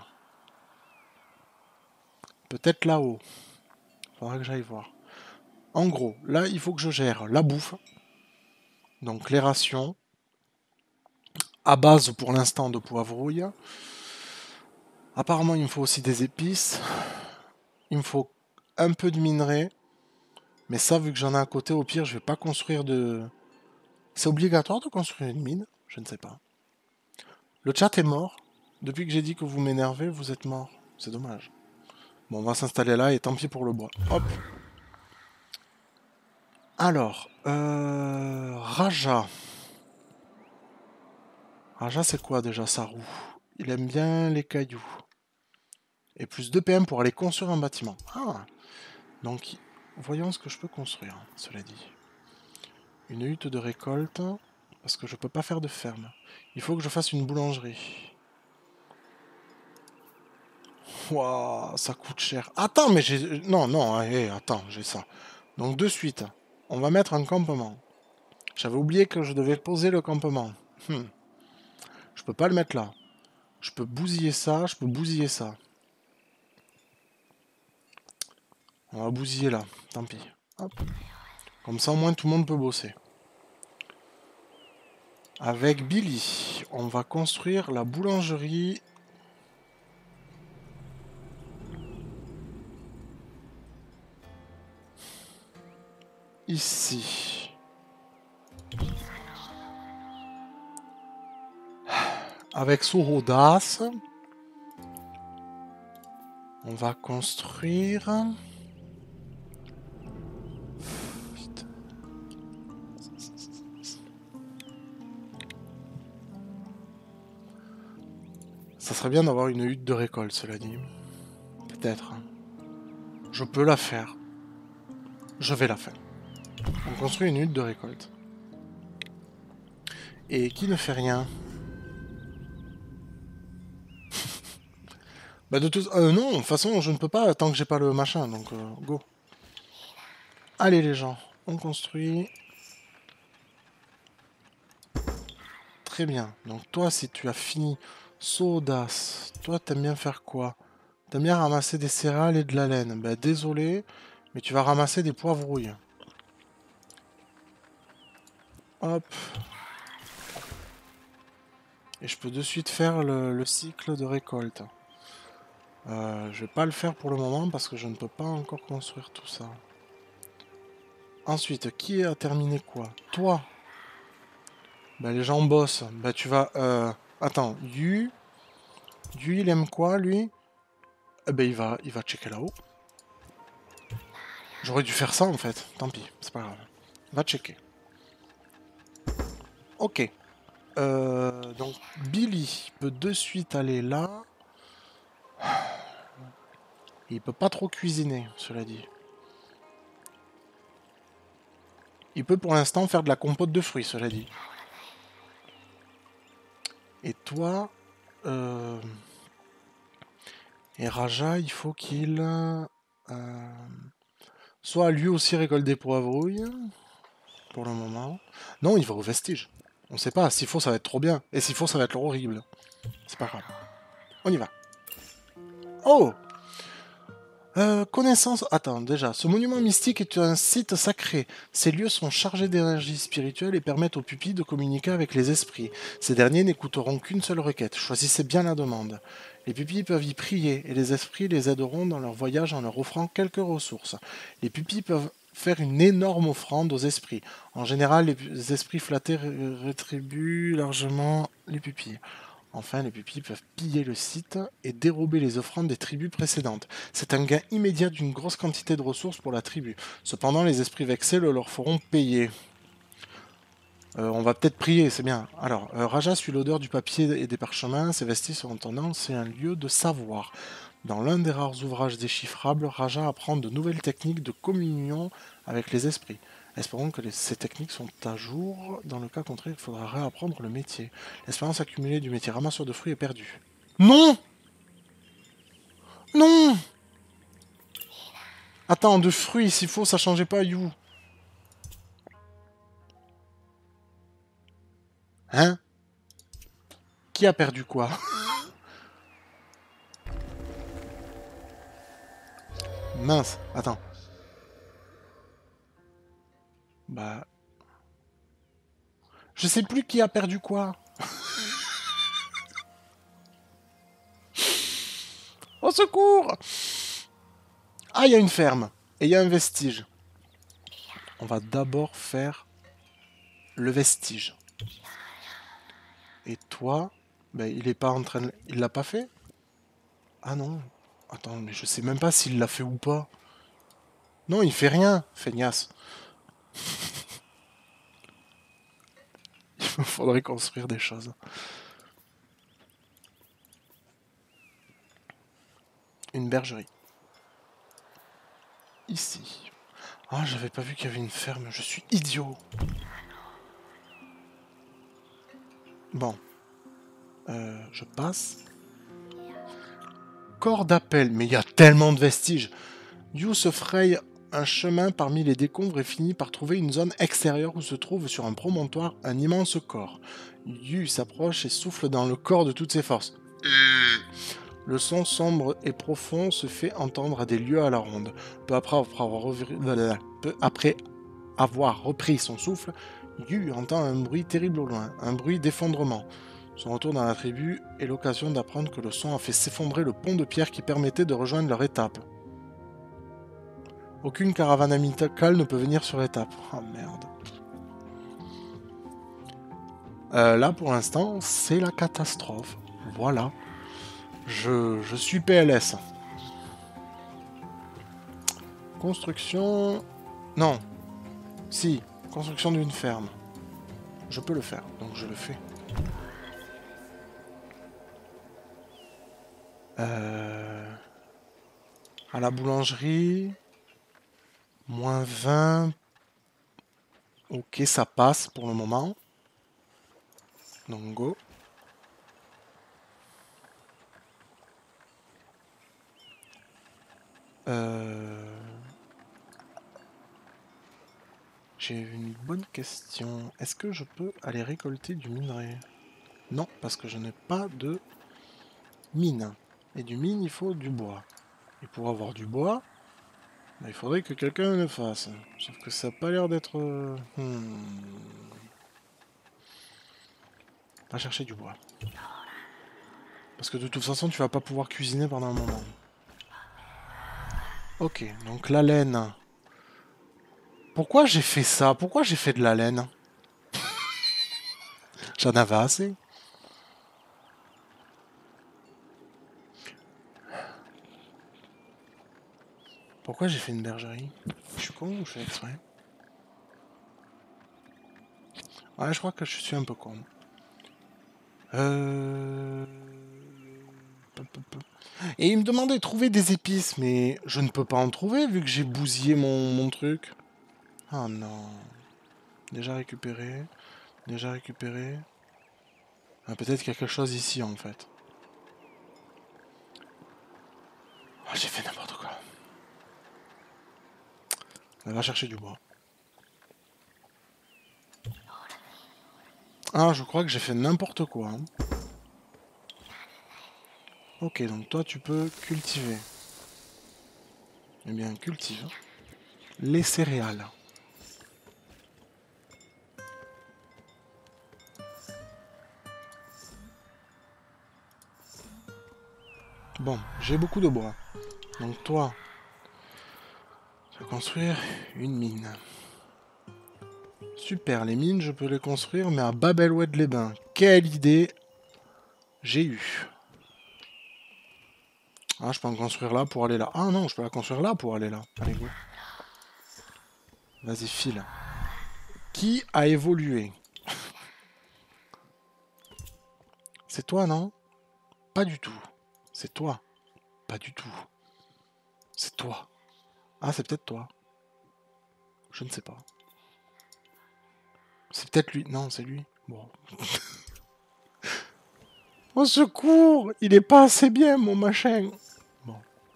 Peut-être là-haut. Faudra que j'aille voir. En gros, là il faut que je gère la bouffe. Donc les rations. À base pour l'instant de poivrouille. Apparemment il me faut aussi des épices. Il me faut un peu de minerai. Mais ça, vu que j'en ai à côté, au pire, je vais pas construire de... C'est obligatoire de construire une mine? Je ne sais pas. Le chat est mort. Depuis que j'ai dit que vous m'énervez, vous êtes mort. C'est dommage. Bon, on va s'installer là et tant pis pour le bois. Hop. Alors, euh... Raja. Raja, c'est quoi déjà sa roue? Il aime bien les cailloux. Et plus deux P M pour aller construire un bâtiment. Ah. Donc, voyons ce que je peux construire, cela dit. Une hutte de récolte, parce que je peux pas faire de ferme. Il faut que je fasse une boulangerie. Waouh, ça coûte cher. Attends, mais j'ai... Non, non, hey, attends, j'ai ça. Donc de suite, on va mettre un campement. J'avais oublié que je devais poser le campement. Hmm. Je peux pas le mettre là. Je peux bousiller ça, je peux bousiller ça. On va bousiller là, tant pis. Hop. Comme ça, au moins, tout le monde peut bosser. Avec Billy, on va construire la boulangerie. Ici. Avec Sorodas, on va construire... Putain. Ça serait bien d'avoir une hutte de récolte, cela dit. Peut-être. Je peux la faire. Je vais la faire. On construit une hutte de récolte. Et qui ne fait rien? Bah de toute... Euh, non, de toute façon, je ne peux pas tant que j'ai pas le machin, donc euh, go. Allez les gens, on construit. Très bien. Donc toi, si tu as fini Sodas, toi, t'aimes bien faire quoi? T'aimes bien ramasser des céréales et de la laine. Bah désolé, mais tu vas ramasser des poivrouilles. Hop. Et je peux de suite faire le, le cycle de récolte. Euh, je vais pas le faire pour le moment parce que je ne peux pas encore construire tout ça. Ensuite, qui a terminé quoi? Toi. Bah les gens bossent. Bah tu vas... Euh... Attends, Yu... Yu il aime quoi lui? Eh ben il va, il va checker là-haut. J'aurais dû faire ça en fait. Tant pis, c'est pas grave. Va checker. Ok. Euh, donc Billy peut de suite aller là. Il peut pas trop cuisiner, cela dit. Il peut pour l'instant faire de la compote de fruits, cela dit. Et toi... Euh... Et Raja, il faut qu'il... Euh... Soit lui aussi récolte des poivrouilles, pour le moment. Non, il va au vestige. On sait pas, s'il faut ça va être trop bien. Et s'il faut ça va être horrible. C'est pas grave. On y va. Oh Euh, connaissance... Attends, déjà, ce monument mystique est un site sacré. Ces lieux sont chargés d'énergie spirituelle et permettent aux pupilles de communiquer avec les esprits. Ces derniers n'écouteront qu'une seule requête. Choisissez bien la demande. Les pupilles peuvent y prier et les esprits les aideront dans leur voyage en leur offrant quelques ressources. Les pupilles peuvent faire une énorme offrande aux esprits. En général, les esprits flattés rétribuent largement les pupilles. Enfin, les pupilles peuvent piller le site et dérober les offrandes des tribus précédentes. C'est un gain immédiat d'une grosse quantité de ressources pour la tribu. Cependant, les esprits vexés le leur feront payer. Euh, on va peut-être prier, c'est bien. Alors, euh, Raja suit l'odeur du papier et des parchemins. Ses vestiges sont tendance, c'est un lieu de savoir. Dans l'un des rares ouvrages déchiffrables, Raja apprend de nouvelles techniques de communion avec les esprits. Espérons que les, ces techniques sont à jour. Dans le cas contraire, il faudra réapprendre le métier. L'expérience accumulée du métier ramasseur de fruits est perdue. Non! Non! Attends, de fruits, s'il faut, ça changeait pas, You. Hein? Qui a perdu quoi? Mince, attends. Bah... Je sais plus qui a perdu quoi. Au secours! Ah, il y a une ferme. Et il y a un vestige. On va d'abord faire le vestige. Et toi, ben, il est pas en train de... Il l'a pas fait? Ah non. Attends, mais je sais même pas s'il l'a fait ou pas. Non, il fait rien, feignasse. Il me faudrait construire des choses. Une bergerie. Ici. Ah, j'avais pas vu qu'il y avait une ferme. Je suis idiot. Bon. Euh, je passe. Corps d'appel. Mais il y a tellement de vestiges. You se fraye un chemin parmi les décombres et finit par trouver une zone extérieure où se trouve sur un promontoire un immense corps. Yu s'approche et souffle dans le corps de toutes ses forces. Le son sombre et profond se fait entendre à des lieues à la ronde. Peu après avoir, revi... Peu après avoir repris son souffle, Yu entend un bruit terrible au loin, un bruit d'effondrement. Son retour dans la tribu est l'occasion d'apprendre que le son a fait s'effondrer le pont de pierre qui permettait de rejoindre leur étape. Aucune caravane amicale ne peut venir sur l'étape. Oh merde. Euh, là, pour l'instant, c'est la catastrophe. Voilà. Je, je suis P L S. Construction... Non. Si. Construction d'une ferme. Je peux le faire, donc je le fais. Euh... À la boulangerie... moins vingt... Ok, ça passe pour le moment. Donc go. Euh... J'ai une bonne question. Est-ce que je peux aller récolter du minerai? Non, parce que je n'ai pas de mine. Et du mine, il faut du bois. Et pour avoir du bois, bah, il faudrait que quelqu'un le fasse. Sauf que ça n'a pas l'air d'être... Euh... Hmm. Va chercher du bois. Parce que de toute façon, tu vas pas pouvoir cuisiner pendant un moment. Ok, donc la laine. Pourquoi j'ai fait ça? Pourquoi j'ai fait de la laine? J'en avais assez. Pourquoi j'ai fait une bergerie? con ou je fais exprès? Ouais, je crois que je suis un peu con. Euh... Et il me demandait de trouver des épices, mais je ne peux pas en trouver vu que j'ai bousillé mon, mon truc. Ah non. Déjà récupéré. Déjà récupéré. Ah, peut-être qu'il y a quelque chose ici en fait. Ah, j'ai fait n'importe quoi. On va chercher du bois. Ah, je crois que j'ai fait n'importe quoi. Hein. Ok, donc toi tu peux cultiver. Eh bien, cultive les céréales. Bon, j'ai beaucoup de bois. Donc toi, tu vas construire une mine. Super, les mines, je peux les construire, mais à Babel-Oued-les-Bains. Quelle idée j'ai eue. Ah, je peux en construire là pour aller là. Ah non, je peux la construire là pour aller là. Allez, go. Vas-y, file. Qui a évolué? C'est toi, non? Pas du tout. C'est toi. Pas du tout. C'est toi. Ah, c'est peut-être toi. Je ne sais pas. C'est peut-être lui. Non, c'est lui. Bon. Au secours! Il est pas assez bien, mon machin. Bon.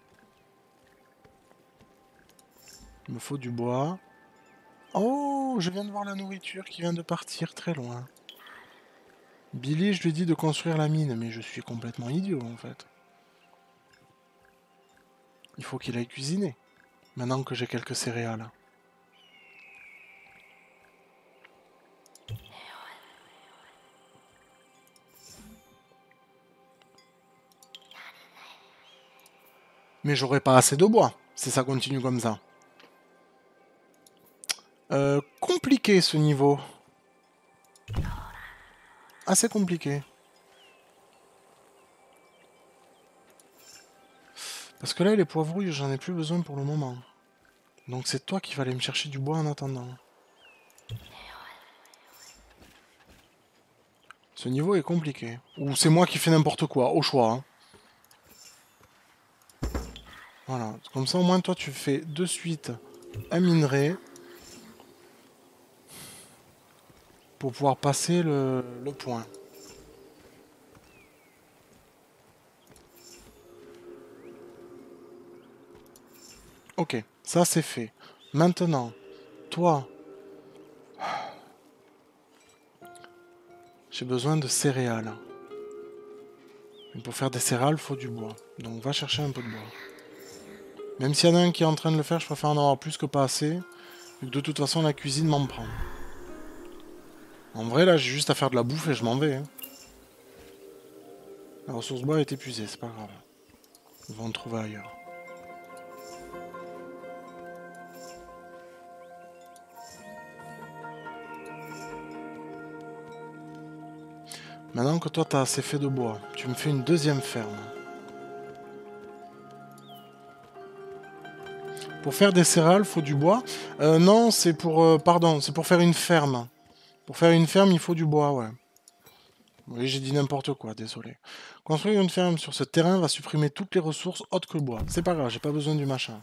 Il me faut du bois. Oh, je viens de voir la nourriture qui vient de partir très loin. Billy, je lui dis de construire la mine, mais je suis complètement idiot, en fait. Il faut qu'il aille cuisiner. Maintenant que j'ai quelques céréales. Mais j'aurai pas assez de bois, si ça continue comme ça. Euh, compliqué ce niveau. Assez compliqué. Parce que là, les poivrouilles, j'en ai plus besoin pour le moment. Donc c'est toi qui vas aller me chercher du bois en attendant. Ce niveau est compliqué. Ou c'est moi qui fais n'importe quoi, au choix. Hein. Voilà. Comme ça, au moins, toi, tu fais de suite un minerai. Pour pouvoir passer le, le point. Ok, ça c'est fait. Maintenant, toi, j'ai besoin de céréales. Et pour faire des céréales, il faut du bois. Donc va chercher un peu de bois. Même s'il y en a un qui est en train de le faire, je préfère en avoir plus que pas assez. Vu que de toute façon, la cuisine m'en prend. En vrai, là, j'ai juste à faire de la bouffe et je m'en vais. Hein. La ressource bois est épuisée, c'est pas grave. Ils vont en trouver ailleurs. Maintenant que toi, t'as assez fait de bois, tu me fais une deuxième ferme. Pour faire des céréales, faut du bois. Euh, non, c'est pour... Euh, pardon, c'est pour faire une ferme. Pour faire une ferme, il faut du bois, ouais. Oui, j'ai dit n'importe quoi, désolé. Construire une ferme sur ce terrain va supprimer toutes les ressources autres que le bois. C'est pas grave, j'ai pas besoin du machin.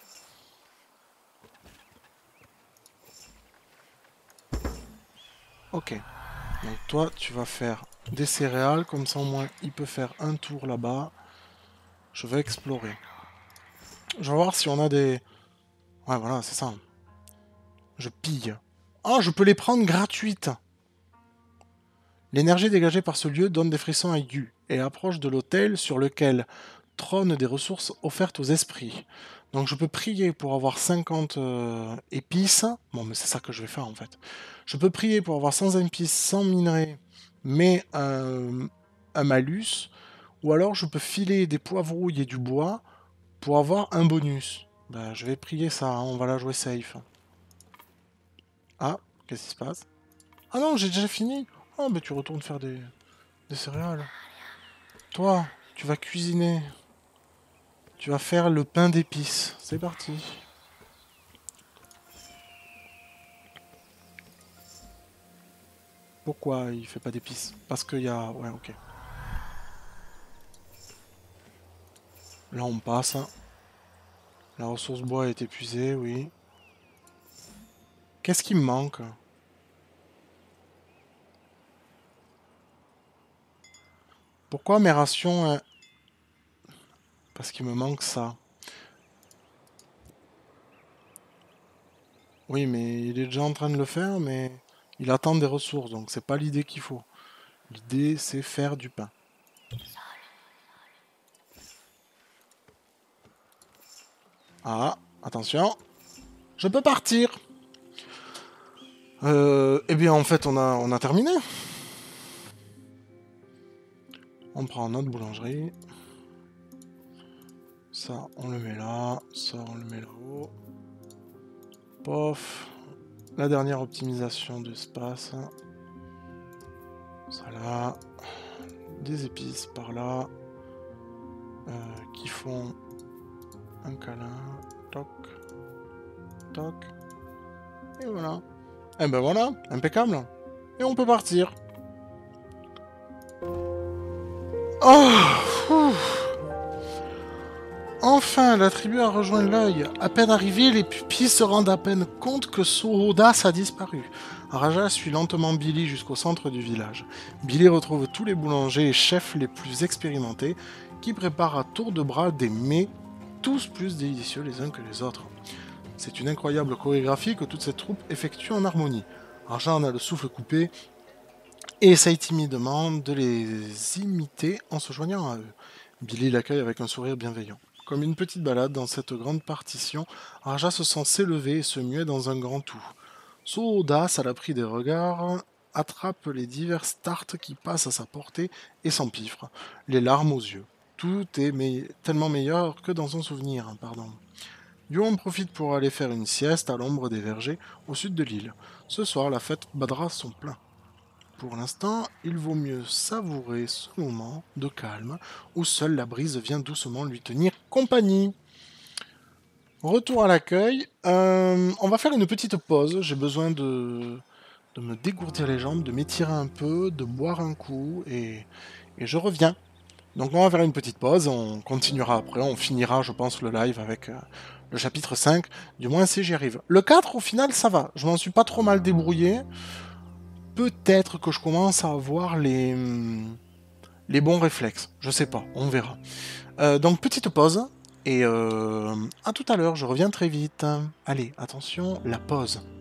Ok. Donc toi, tu vas faire des céréales, comme ça au moins il peut faire un tour là-bas. Je vais explorer. Je vais voir si on a des... Ouais, voilà, c'est ça. Je pille. Ah, je peux les prendre gratuites. L'énergie dégagée par ce lieu donne des frissons à Yu et approche de l'autel sur lequel trônent des ressources offertes aux esprits. Donc je peux prier pour avoir cinquante euh, épices. Bon, mais c'est ça que je vais faire en fait. Je peux prier pour avoir cent épices, cent minerais, mais un, un malus. Ou alors je peux filer des poivrouilles et du bois pour avoir un bonus. Bah, je vais prier ça, hein, on va la jouer safe. Ah, qu'est-ce qui se passe? Ah non, j'ai déjà fini. Oh, mais tu retournes faire des, des céréales. Toi, tu vas cuisiner. Tu vas faire le pain d'épices. C'est parti. Pourquoi il fait pas d'épices? Parce qu'il y a... Ouais, ok. Là, on passe. La ressource bois est épuisée, oui. Qu'est-ce qui me manque? Pourquoi mes rations... hein, parce qu'il me manque ça. Oui, mais il est déjà en train de le faire, mais il attend des ressources, donc c'est pas l'idée qu'il faut. L'idée, c'est faire du pain. Ah, attention. Je peux partir. Euh, eh bien, en fait, on a, on a terminé. On prend notre boulangerie. Ça, on le met là. Ça, on le met là-haut. Pof. La dernière optimisation d'espace. Ça là. Des épices par là. Euh, qui font un câlin. Toc. Toc. Et voilà. Et ben voilà, impeccable. Et on peut partir. Oh, ouf. Enfin, la tribu a rejoint l'œil. À peine arrivée, les pupilles se rendent à peine compte que Soodas a disparu. Raja suit lentement Billy jusqu'au centre du village. Billy retrouve tous les boulangers et chefs les plus expérimentés qui préparent à tour de bras des mets tous plus délicieux les uns que les autres. C'est une incroyable chorégraphie que toute cette troupe effectue en harmonie. Raja en a le souffle coupé et essaye timidement de les imiter en se joignant à eux. Billy l'accueille avec un sourire bienveillant. Comme une petite balade dans cette grande partition, Raja se sent s'élever et se muer dans un grand tout. Soodas, à l'abri des regards, attrape les diverses tartes qui passent à sa portée et s'empiffre, les larmes aux yeux. Tout est me tellement meilleur que dans son souvenir, hein, pardon. Yu en profite pour aller faire une sieste à l'ombre des vergers au sud de l'île. Ce soir, la fête battra son plein. Pour l'instant, il vaut mieux savourer ce moment de calme où seule la brise vient doucement lui tenir compagnie. Retour à l'accueil. Euh, on va faire une petite pause. J'ai besoin de, de me dégourdir les jambes, de m'étirer un peu, de boire un coup et, et je reviens. Donc on va faire une petite pause. On continuera après. On finira, je pense, le live avec euh, le chapitre cinq. Du moins si j'y arrive. Le quatre, au final, ça va. Je m'en suis pas trop mal débrouillé. Peut-être que je commence à avoir les, les bons réflexes. Je sais pas, on verra. Euh, donc petite pause, et euh, à tout à l'heure, je reviens très vite. Allez, attention, la pause.